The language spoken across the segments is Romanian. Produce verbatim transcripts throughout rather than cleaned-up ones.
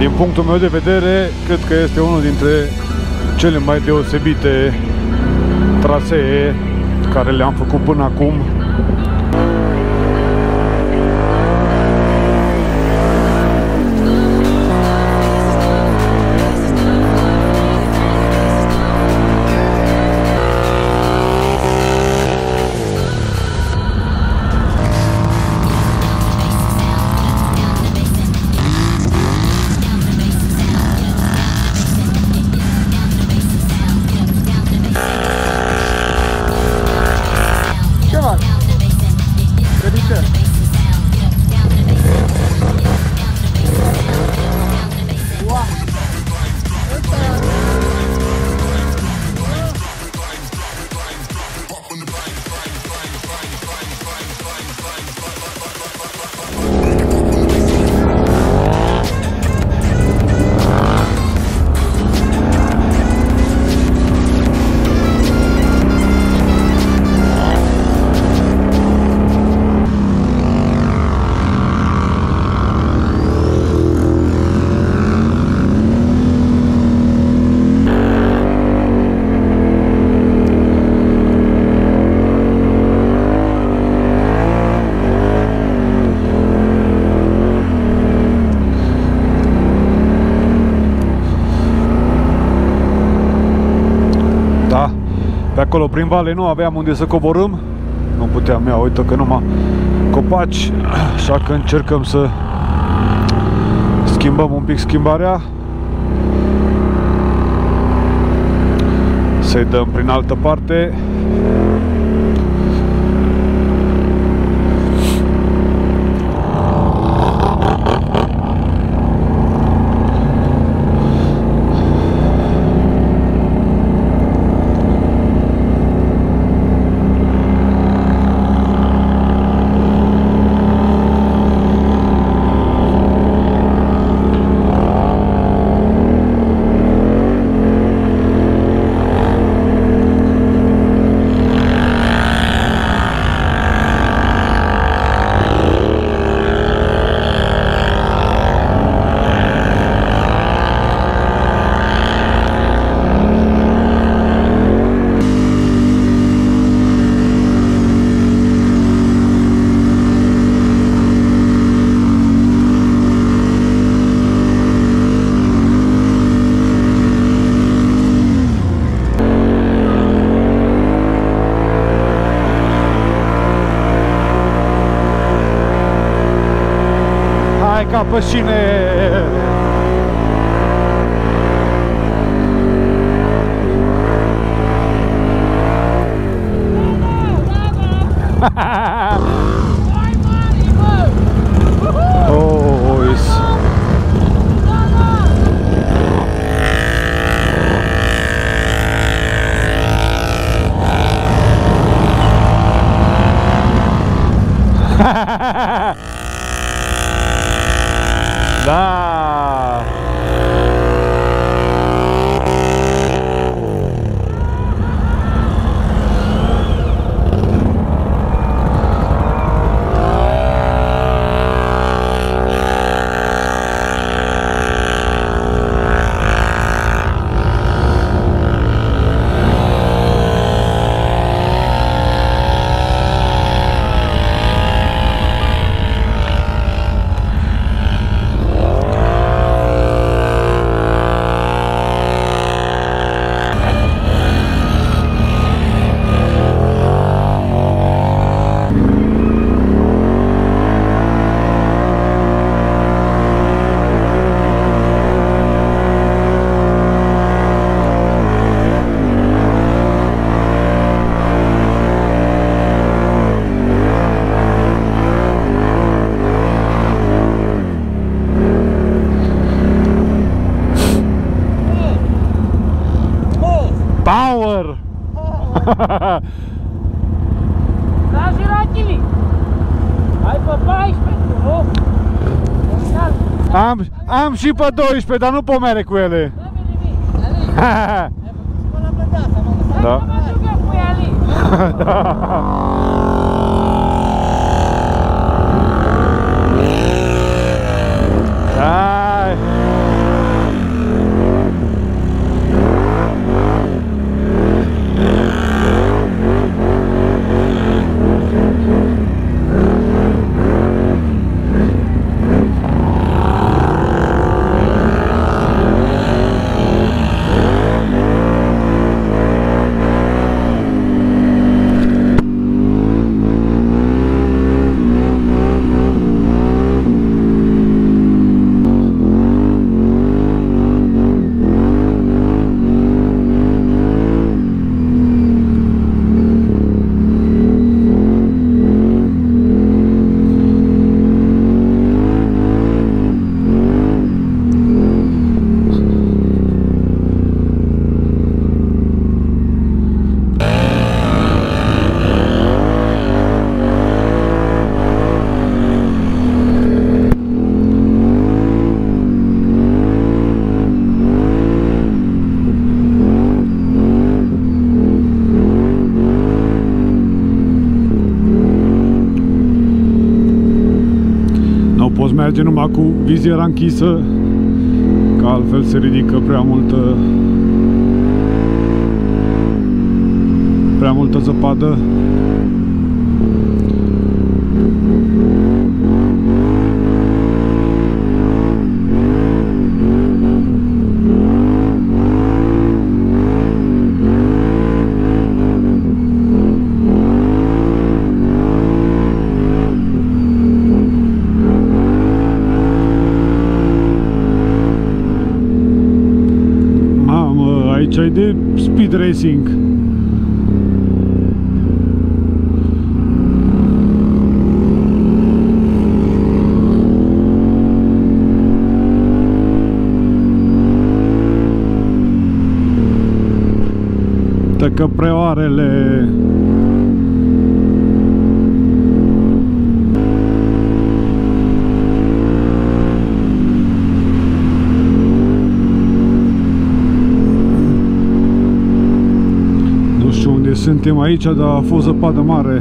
Din punctul meu de vedere, cred că este unul dintre cele mai deosebite trasee care le-am făcut până acum. Pe acolo, prin vale, nu aveam unde să coborâm. Nu puteam, ia, uite că numai copaci. Așa că încercăm să schimbăm un pic schimbarea. Să-i dăm prin altă parte. Ca pe cine. Oh, is. Da. Power! Da, Giratili! Hai pe paisprezece, nu? Am, am și pe doisprezece, dar nu pomere cu ele. Da. Da. Hai. merge numai cu viziera închisă, că altfel se ridică prea multă prea multă zăpadă. Aici e de speed racing. Tăcăpreoarele. Suntem aici, dar a fost zăpadă mare.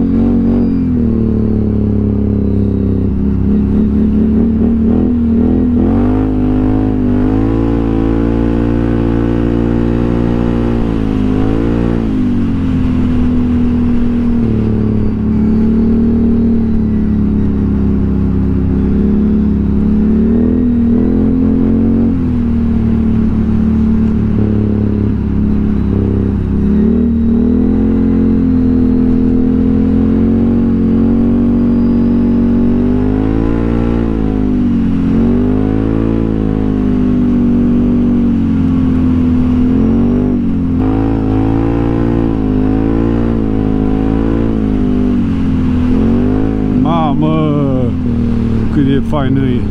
Cât e faină e.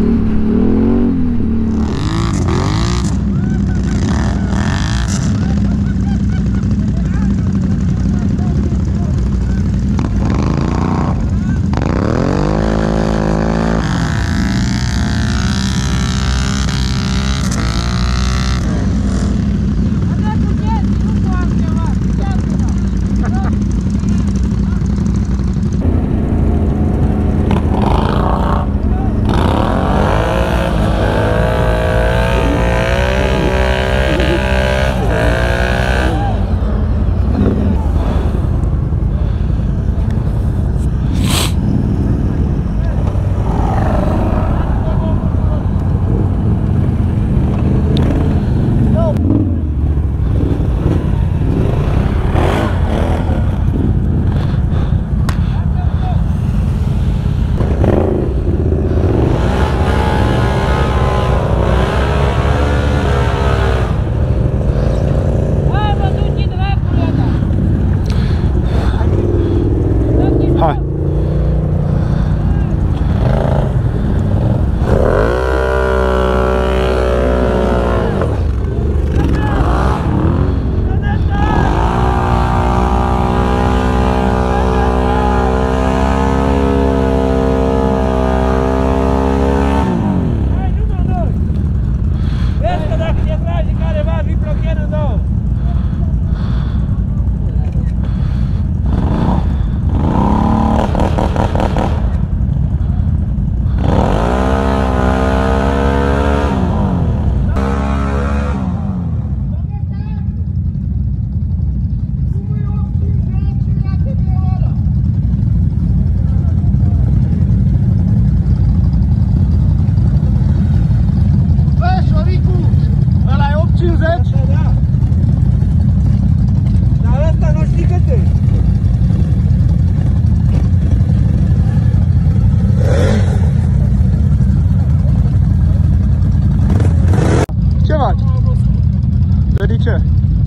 ce?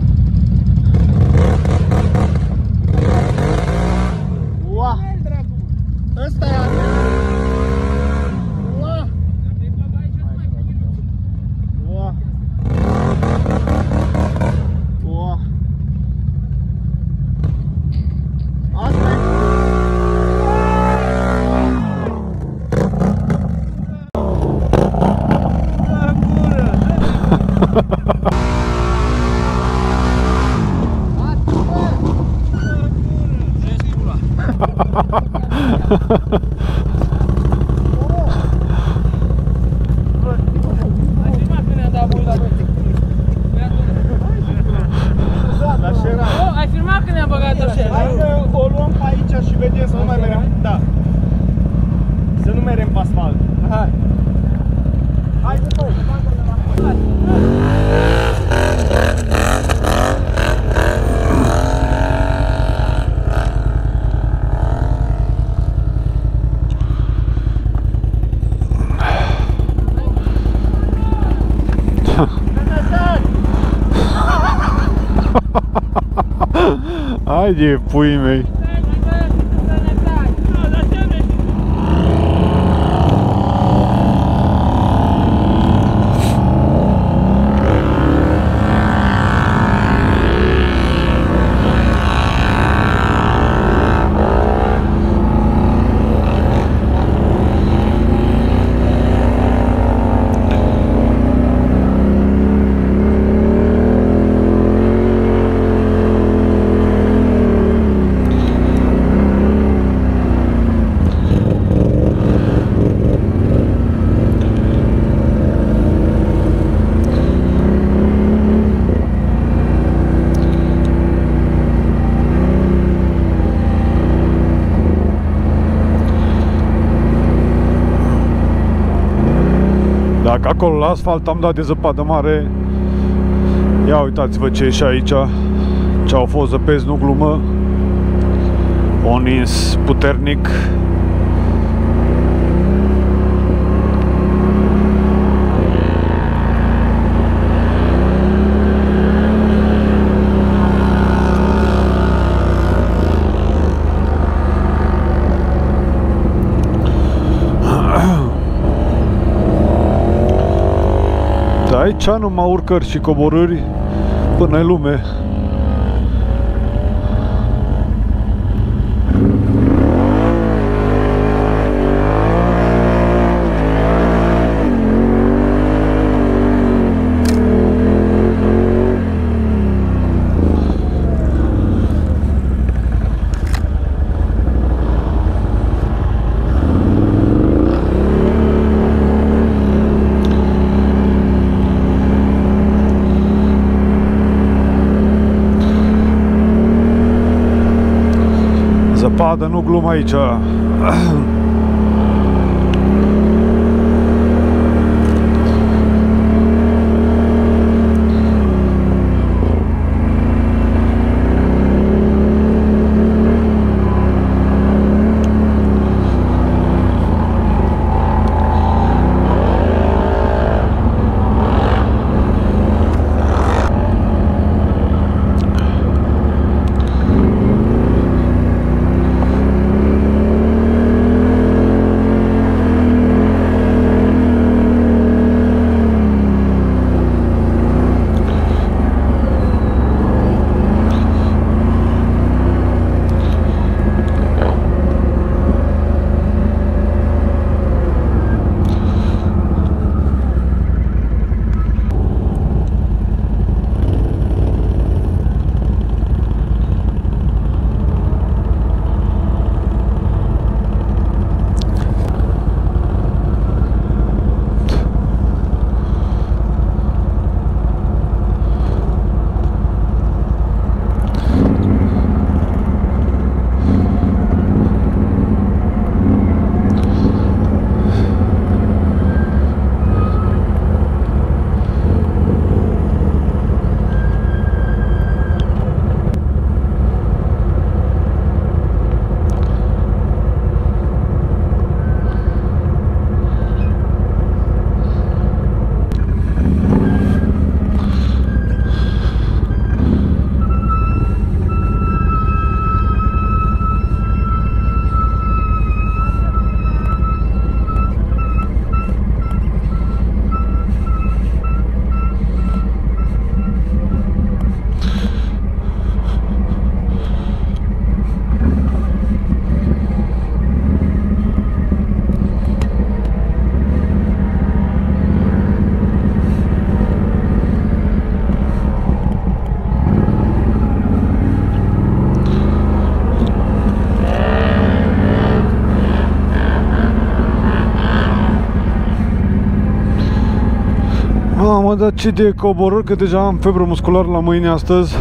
Ua! Ăsta e Ua! Ua! Ua! Asta e? Haide, puii mei. Dacă acolo la asfalt am dat de zăpadă mare, ia uitați-vă ce e și aici, ce au fost zăpezi, nu glumă, o nins puternic. Aici numai urcări și coborâri până în lume. Zăpadă, nu glumă aici. Mamă, dar ce de coborâri, că deja am febră musculară la mâini astăzi.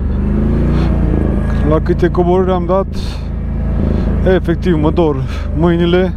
La câte coborâri am dat, efectiv mă dor mâinile.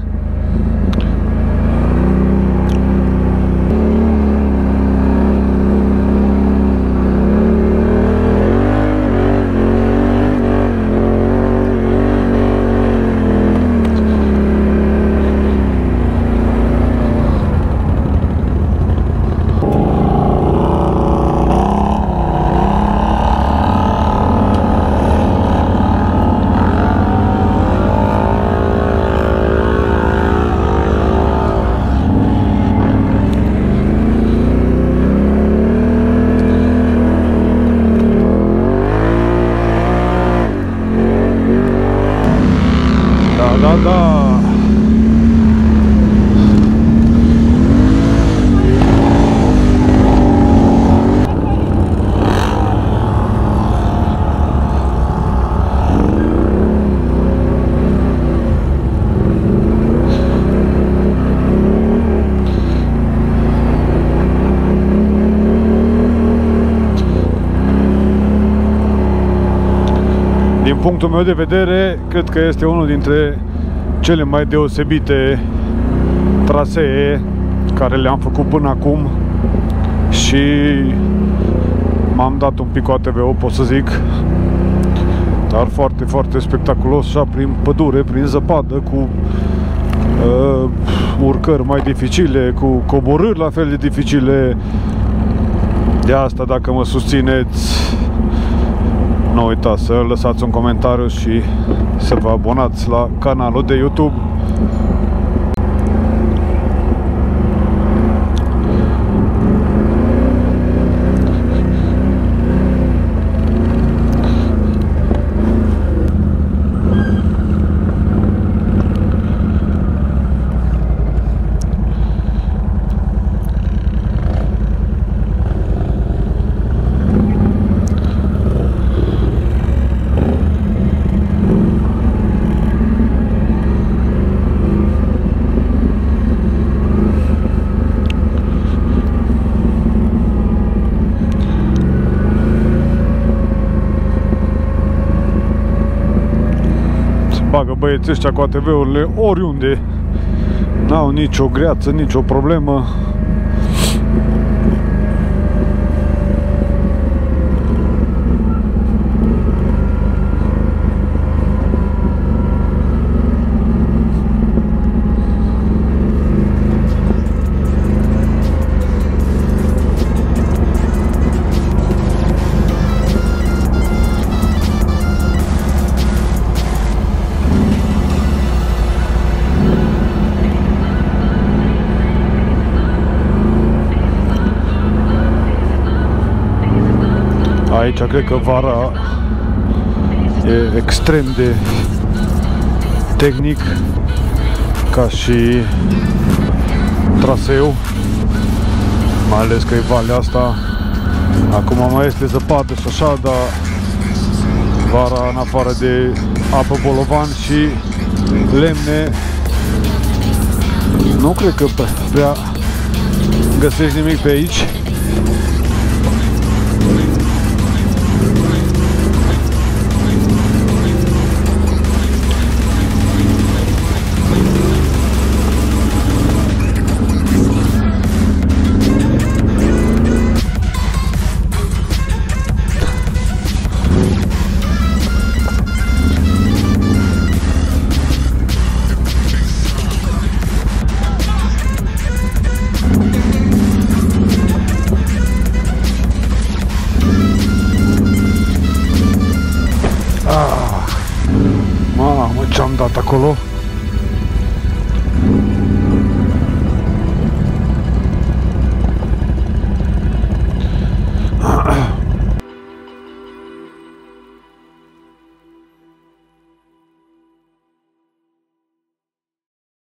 punctul meu de vedere, cred că este unul dintre cele mai deosebite trasee care le-am făcut până acum și m-am dat un pic cu A T V-ul, pot să zic, dar foarte, foarte spectaculos, așa prin pădure, prin zăpadă, cu uh, urcări mai dificile, cu coborâri la fel de dificile. De asta, dacă mă susțineți, nu uitați să lăsați un comentariu și să vă abonați la canalul de YouTube. Bagă băieții ăștia cu A T V-urile oriunde, n-au nicio greață, nicio problemă. Aici cred că vara e extrem de tehnic ca și traseu, mai ales că e valea asta. Acum mai este zăpadă și așa, dar vara, în afară de apă bolovan și lemne, nu cred că prea găsești nimic pe aici. Mamă, ce-am dat acolo!